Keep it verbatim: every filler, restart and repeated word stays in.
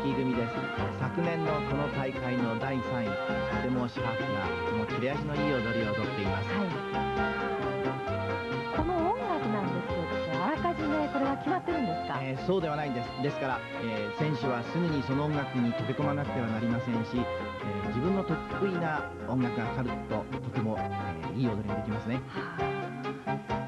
き組です。昨年のこの大会のだいさんい、とてもシャープな、とても切れ味のいい踊りを踊っています。 はい、この音楽なんですけど、あらかじめこれは決まってるんですか？ えーそうではないんです。ですから、えー選手はすぐにその音楽に溶け込まなくてはなりませんし、えー自分の得意な音楽がかかるととても、えーいい踊りができますね。 はあ